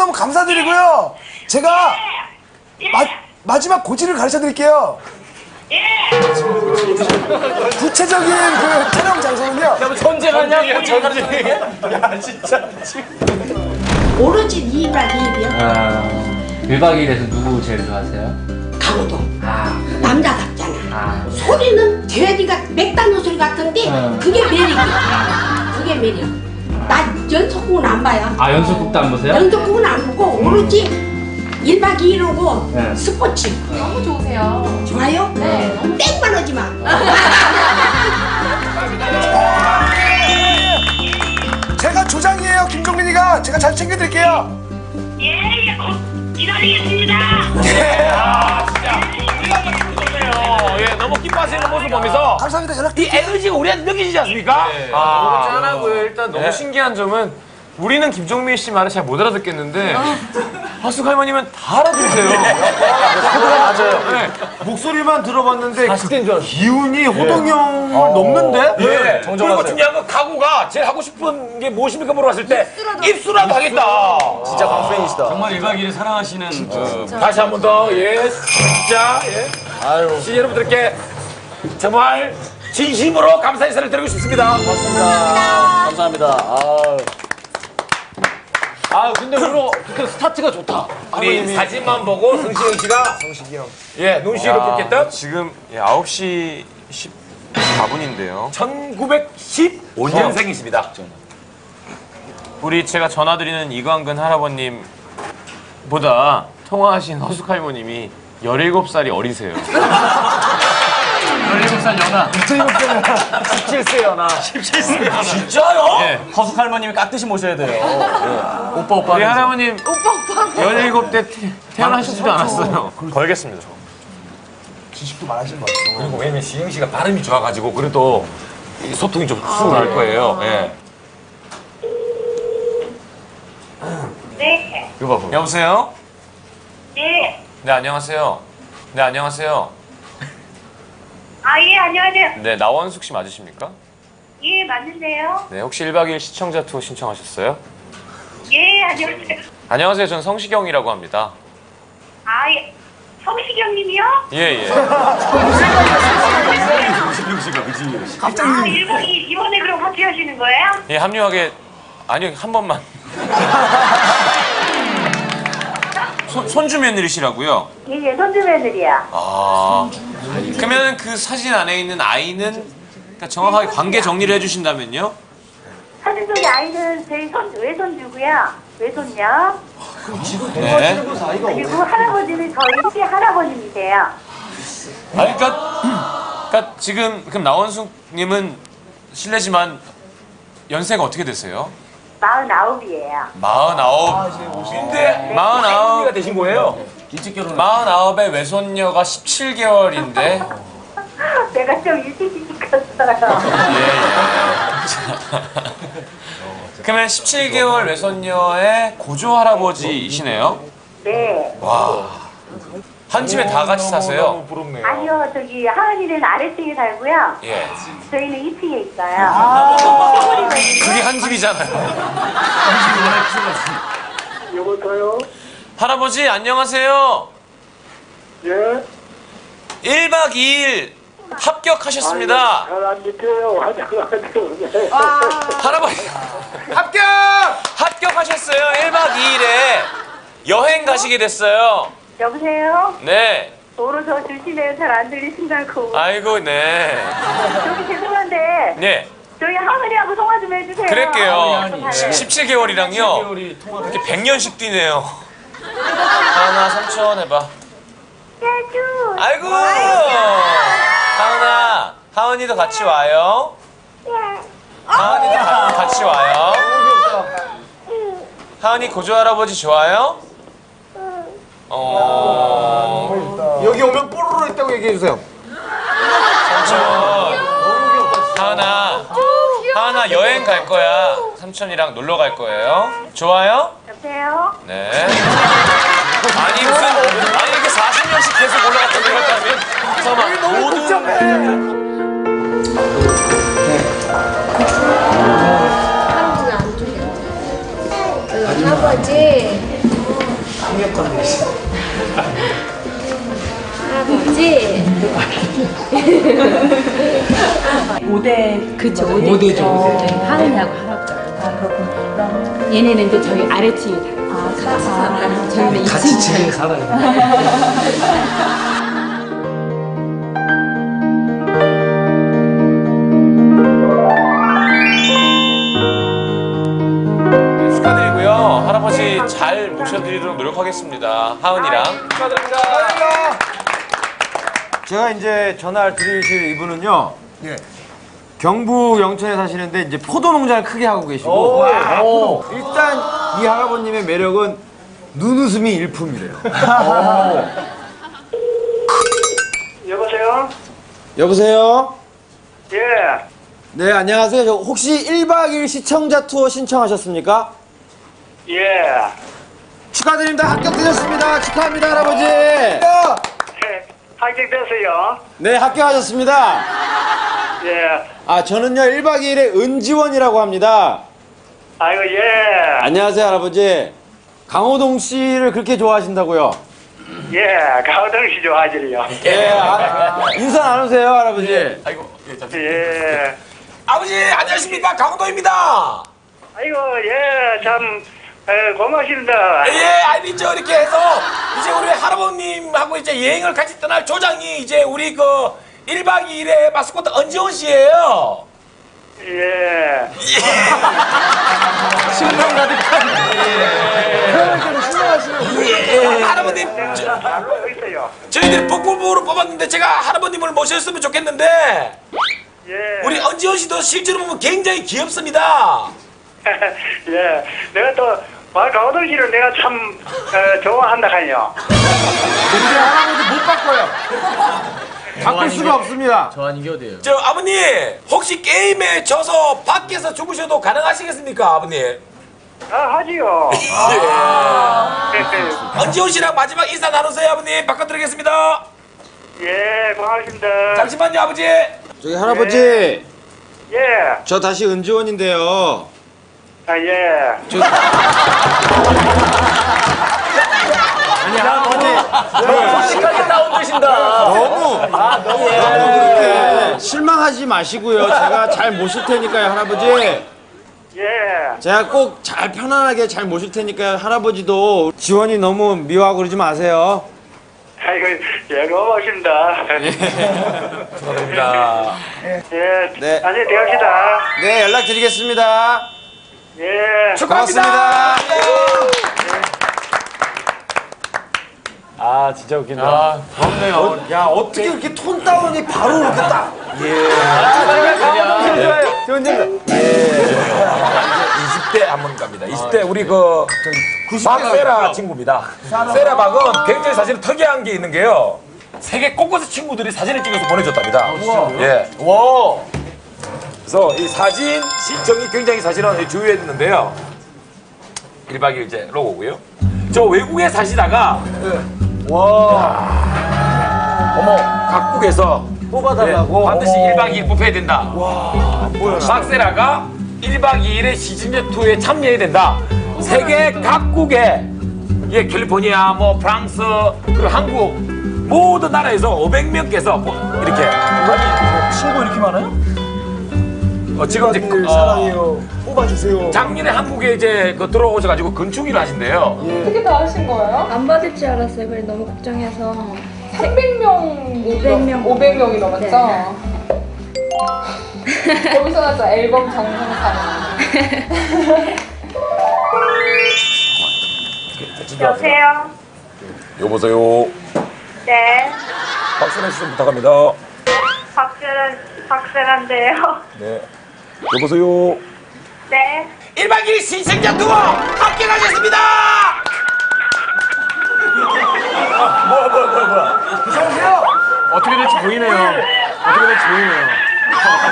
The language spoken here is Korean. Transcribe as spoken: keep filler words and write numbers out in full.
너무너무 감사드리고요. 제가 마, 마지막 고지를 가르쳐 드릴게요. 구체적인 그 촬영 장소는요. 야, 뭐 전쟁하냐? 고지 가르쳐 드리게? 야, 진짜. 오로지 이 박 이 일이요? 아, 일 박 이 일에서 누구 제일 좋아하세요? 강호동. 아, 남자답잖아. 아. 소리는 돼지가 맥다는 소리 같은데 어. 그게 매력이야. 그게 매력. 나 연속극은 안 봐요. 아, 연속극도 안 보세요? 연속극은 안 보고 오로지 일 박 이 일하고 네. 스포츠. 너무 좋으세요. 좋아요? 네. 땡만 하지 마. 제가 조장이에요, 김종민이가. 제가 잘 챙겨드릴게요. 예, 예, 곧 기다리겠습니다. 예. 아, 진짜. 예, 너무 기뻐하시는 모습 보면서 감사합니다. 연락. 이 에너지가 우리한테 느껴지지 않습니까? 네, 아, 너무 짠하고요. 일단 너무 네. 신기한 점은 우리는 김종민 씨 말을 잘 못 알아듣겠는데 하숙 할머님은 다 알아들으세요. 맞아요. 네. 목소리만 들어봤는데 사십 대인 줄 알았어. 기운이 호동 형을 넘는데? 예. 그리고 중요한 건 각오가 제일 하고 싶은 게 무엇입니까 물어봤을 때 입수라도 하겠다. 진짜 광팬이시다. 정말 일 박 이 일 사랑하시는 어, 다시 한 번 더, 예, 진짜, 예. 아유. 시청자 여러분들께 정말 진심으로 감사 인사를 드리고 싶습니다. 고맙습니다. 감사합니다. 아유. 아 근데 오늘 그 스타트가 좋다. 우리 사진만 보고 성시경 씨가 성시기 형. 예, 눈시로 뽑겠다. 지금 예, 아홉 시 십사 분인데요. 천구백십오 년생이십니다. 우리 제가 전화드리는 이광근 할아버님보다 통화하신 허숙 할머님이 열일곱 살이 어리세요. 열일곱 살 연하. 십칠 세 연하. 십칠 세 연하. 진짜요? 예. 허숙 할머님이 깍듯이 모셔야 돼요. 예. 오빠 오빠. 우리 하면서. 할아버님 열일곱 때 태- 태어나시지도 않았어요. 걸겠습니다. 저. 지식도 많으신 것 같아요. 그리고 왜냐면 시영 씨가 발음이 좋아가지고 그래도 이 소통이 좀 수월할 거예요. 예. 네, 이거 봐봐. 여보세요? 네. 네, 안녕하세요. 네, 안녕하세요. 아, 예, 안녕하세요. 네, 나원숙 씨 맞으십니까? 예, 맞는데요. 네, 혹시 일 박 이 일 시청자 투어 신청하셨어요? 예, 안녕하세요. 안녕하세요. 전 성시경이라고 합니다. 아, 예. 성시경님이요? 예, 예. 아, 일본이 이번에 그럼 같이 하시는 거예요? 예, 합류하게 아니요, 한 번만. 손, 손주 며느리시라고요? 예, 예, 손주 며느리야. 아. 그러면 그 사진 안에 있는 아이는 그러니까 정확하게 관계 정리를 해 주신다면요? 사진 속의 아이는 저희 손, 외손주고요. 외손녀. 네. 그리고 할아버지는 저희 시 할아버님이세요. 아니, 그러니까, 그러니까 지금 그럼 나원숙 님은 실례지만 연세가 어떻게 되세요? 마흔아홉이에요. 마흔아홉. 근데 마흔아홉. 가 되신 거예요? 일찍 결혼. 마흔아홉에 외손녀가 십칠 개월인데. 내가 좀 일찍 시켰어요. 예, 예. 그러면 십칠 개월 외손녀의 고조 할아버지이시네요? 네. 와. 한 집에 다 같이 사세요? 부럽네요. 아니요, 저기 하은이는 아래층에 살고요. 예. 저희는 이 층에 있어요. 그게 한 집이잖아요. 여보세요? 할아버지, 안녕하세요. 예? 일 박 이 일 합격하셨습니다. 잘안 믿겨요. 안녕하세요. 할아버지, 합격! 합격하셨어요. 일 박 이 일에 여행 가시게 됐어요. 여보세요? 네. 도로 저 주시네요. 잘 안 들리신다고. 아이고, 네. 저기 죄송한데 네. 저희 하은이하고 통화 좀 해주세요. 그럴게요. 십칠 개월이랑요. 이렇게 백 년씩 뛰네요. 하은아, 삼촌 해봐. 해주. 아이고! 하은아, 하은이도 같이 와요. 하은이도 가- 같이 와요. 하은이 고조 할아버지 좋아요? 어. 여기 오면 뽀로로 있다고 얘기해 주세요. 삼촌. 하은아. 하은아 여행 갈 거야. 삼촌이랑 놀러 갈 거예요. 좋아요? 여보세요? 네. 아니 무슨 아니 이렇게 사십 년씩 계속 올라갔다 내려갔다 하면 잠깐만 너무 복잡해. 할아버지 안 죽여. 할아버지. 할아버지. 오대 그쵸, 오대죠. 네, 하은이하고 할아버지. 아 그렇군. 그럼 얘네는 이제 저희 아래층에 살아요. 아 같이 살아요. 저희는 같이 이 층. 층에 살아요. 축하드리고요. 할아버지 잘 모셔드리도록 노력하겠습니다. 하은이랑. 축하드립니다. 제가 이제 전화를 드리실 이분은요. 예. 경북 영천에 사시는데 이제 포도 농장을 크게 하고 계시고 일단 이 할아버님의 매력은 눈웃음이 일품이래요. 여보세요? 여보세요? 예. 네, 안녕하세요. 저 혹시 일박 이일 시청자 투어 신청하셨습니까? 예. 축하드립니다. 합격되셨습니다. 축하합니다, 할아버지. 네, 합격됐어요. 네, 합격하셨습니다. 예. 아, 저는요, 일박 이일의 은지원이라고 합니다. 아이고, 예. 안녕하세요, 할아버지. 강호동 씨를 그렇게 좋아하신다고요? 예, 가오동 씨 좋아하시리요. 예, 아, 인사 나누세요, 할아버지. 아이고, 예, 잠시. 예. 아버지 안녕하십니까 강호동입니다. 아이고, 예, 참, 에, 고맙습니다. 예, 아니 저 이렇게 해서 이제 우리 할아버님하고 이제 여행을 같이 떠날 조장이 이제 우리 그 일박 이일의 마스코트 은지원 씨예요. 예. 신랑 가득한. 예, 할아버님 저, 알고 있어요. 저희들이 복불복으로 뽑았는데 제가 할아버님을 모셨으면 좋겠는데 예. 우리 은지원 씨도 실제로 보면 굉장히 귀엽습니다. 예. 내가 또, 와, 가오동 씨를 내가 참, 어, 좋아한다 하요. 근데 할아버지 못 바꿔요. 바꿀 수가 없습니다. 저 아닌 게 어디예요? 저 아버님 혹시 게임에 져서 밖에서 죽으셔도 가능하시겠습니까 아버님? 아, 하지요. 예. 은지원 씨랑 마지막 인사 나누세요 아버님. 바꿔드리겠습니다. 예, 고맙습니다. 잠시만요 아버지. 저기 할아버지, 예. 저 다시 은지원인데요. 아, 예. 저... 아니 할아버지, 시까지 다운되신다. 너무 너무 그렇게 실망하지 마시고요. 제가 잘 모실 테니까요, 할아버지. 예. 제가 꼭 잘 편안하게 잘 모실 테니까요. 할아버지도 지원이 너무 미워하고 그러지 마세요. 아이고, 예, 고맙습니다. 축하드립니다. 예. 네. 나중에 대합시다. 네, 연락드리겠습니다. 예. 축하합니다. 아 진짜 웃긴다. 아, 부럽네요. 야, 어떻게 이렇게 톤 다운이 바로 이렇게 딱. 예. 좋아요. 이십 대 한번 갑니다. 이십 대 우리 그 박세라 친구입니다. 세라 박은 굉장히 사실 특이한 게 있는 게요. 세계 곳곳의 친구들이 사진을 찍어서 보내줬답니다. 예. 와. 그래서 이 사진 시청이 굉장히 사실은 주요했는데요. 일박 이일 이제 로고고요. 저 외국에 사시다가 어머 각국에서 뽑아달라고. 예, 반드시 일박 이일 뽑혀야 된다. 박세라가 일박 이일의 시즌제 투어에 참여해야 된다. 세계 각국의 예, 캘리포니아, 뭐 프랑스, 그리고 한국 모든 나라에서 오백 명께서 이렇게 친구 이렇게 많아요? 어, 지금 이제 그, 어, 사랑해요. 뽑아주세요. 작년에 한국에 이제 그 들어오셔가지고 건축일을 하신대요. 어떻게 다 하신 거예요? 안 받을 줄 알았어요. 그래 너무 걱정해서. 삼백 명, 오백 명. 오백 명이 넘었죠? 네. 거기서 나서 앨범 장면상. 여보세요? 여보세요. 네. 박세라 씨 좀 부탁합니다. 박세란, 박세란데요. 네. 여보세요. 네. 일박 이일 신생자 투어 함께 가겠습니다. 뭐야 뭐야 뭐야 뭐야. 어떻게 될지 보이네요. 어떻게 될지 보이네요.